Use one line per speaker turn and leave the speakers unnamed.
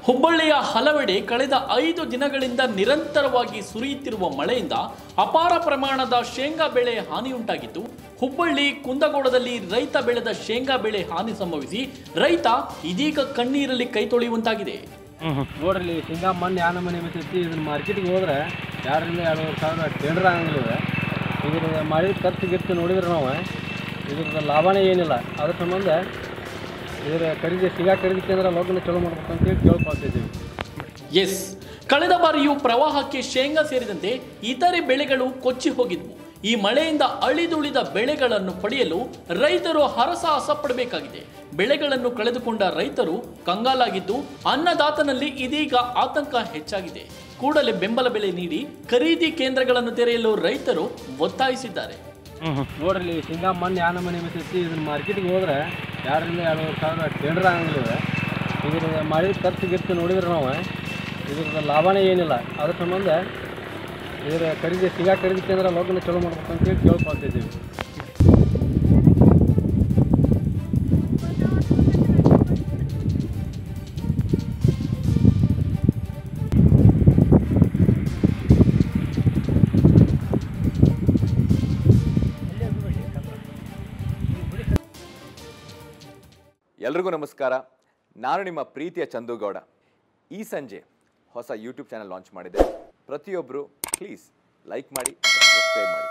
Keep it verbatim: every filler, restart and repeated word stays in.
ಹುಬ್ಬಳ್ಳಿಯ ಹಲವೆಡೆ ಕಳೆದ ಐದು ದಿನಗಳಿಂದ ನಿರಂತರವಾಗಿ ಸುರಿಯುತ್ತಿರುವ ಮಳೆಯಿಂದ ಅಪಾರ ಪ್ರಮಾಣದ ಶೇಂಗಾ ಬೆಳೆ ಹಾನಿಯುಂಟಾಗಿದ್ದು, ಹುಬ್ಬಳ್ಳಿ ಕುಂದಗೋಳದಲ್ಲಿ ರೈತ ಬೆಳೆದ ಶೇಂಗಾ ಬೆಳೆ ಹಾನಿ ಸಂಭವಿಸಿ ರೈತ ಇದೀಗ ಕಣ್ಣೀರಲ್ಲಿ ಕೈ ತೊಳೆಯುವಂತಾಗಿದೆ.
ನೋಡ್ರಿ, ಶೇಂಗಾ ಮಣ್ಣು ಯಾವ ಮನೆ ಮೆಚ್ಚಿ ಇದನ್ನ ಮಾರ್ಕೆಟಿಗೆ ಹೋದ್ರೆ ಎರಡರಿಂದ ಎರಡೂವರೆ ಸಾವಿರ ಟೆಂಡರ್ ಆಗಂಗಿಲ್ಲ. ಇದ್ರ ಮಾಡಿದ ಖರ್ಚು ಗಿರ್ಚು ನೋಡಿದ್ರೆ ನಾವು ಇದ್ರದ್ದು ಲಾಭನೇ ಏನಿಲ್ಲ. ಅದ್ರ ಸಂಬಂಧ ಇದರ ಖರೀದಿ ಶೇಂಗಾ ಖರೀದಿ ಕೇಂದ್ರ ಲೋಕನ ಚಲೋ ಮಾಡ್ಬೇಕು ಅಂತೇಳಿ ಕೇಳ್ಕೊಳ್ತಿದ್ದೀವಿ.
ಎಸ್, ಕಳೆದ ಬಾರಿಯೂ ಪ್ರವಾಹಕ್ಕೆ ಶೇಂಗಾ ಸೇರಿದಂತೆ ಇತರೆ ಬೆಳೆಗಳು ಕೊಚ್ಚಿ ಹೋಗಿದ್ವು. ಈ ಮಳೆಯಿಂದ ಅಳಿದುಳಿದ ಬೆಳೆಗಳನ್ನು ಪಡೆಯಲು ರೈತರು ಹರಸಾಹಸ ಪಡಬೇಕಾಗಿದೆ. ಬೆಳೆಗಳನ್ನು ಕಳೆದುಕೊಂಡ ರೈತರು ಕಂಗಾಲಾಗಿದ್ದು, ಅನ್ನದಾತನಲ್ಲಿ ಇದೀಗ ಆತಂಕ ಹೆಚ್ಚಾಗಿದೆ. ಕೂಡಲೇ ಬೆಂಬಲ ಬೆಲೆ ನೀಡಿ ಖರೀದಿ ಕೇಂದ್ರಗಳನ್ನು ತೆರೆಯಲು ರೈತರು ಒತ್ತಾಯಿಸಿದ್ದಾರೆ.
ನೋಡ್ರಿ, ಶೇಂಗಾ ಮಣ್ಣು ಯಾವ ಮನೆ ಮೆಚ್ಚಿ ಇದನ್ನ ಮಾರ್ಕೆಟಿಗೆ ಹೋದ್ರೆ ಎರಡರಿಂದ ಎರಡೂವರೆ ಸಾವಿರ ಟೆಂಡರ್ ಆಗಂಗಿಲ್ಲ. ಇದ್ರ ಮಾಡಿದ ಖರ್ಚು ಗಿರ್ಚು ನೋಡಿದ್ರೆ ನಾವು ಇದ್ರದ್ದು ಲಾಭನೇ ಏನಿಲ್ಲ. ಅದ್ರ ಸಂಬಂಧ ಇದರ ಖರೀದಿ ಶೇಂಗಾ ಖರೀದಿ ಕೇಂದ್ರ ಲೋಕನ ಚಲೋ ಮಾಡ್ಬೇಕು ಅಂತೇಳಿ ಕೇಳ್ಕೊಳ್ತಿದ್ದೀವಿ.
ಎಲ್ರಿಗೂ ನಮಸ್ಕಾರ. ನಾನು ನಿಮ್ಮ ಪ್ರೀತಿಯ ಚಂದುಗೌಡ. ಈ ಸಂಜೆ ಹೊಸ ಯೂಟ್ಯೂಬ್ ಚಾನಲ್ ಲಾಂಚ್ ಮಾಡಿದೆ. ಪ್ರತಿಯೊಬ್ಬರು ಪ್ಲೀಸ್ ಲೈಕ್ ಮಾಡಿ, ಸಬ್ಸ್ಕ್ರೈಬ್ ಮಾಡಿ.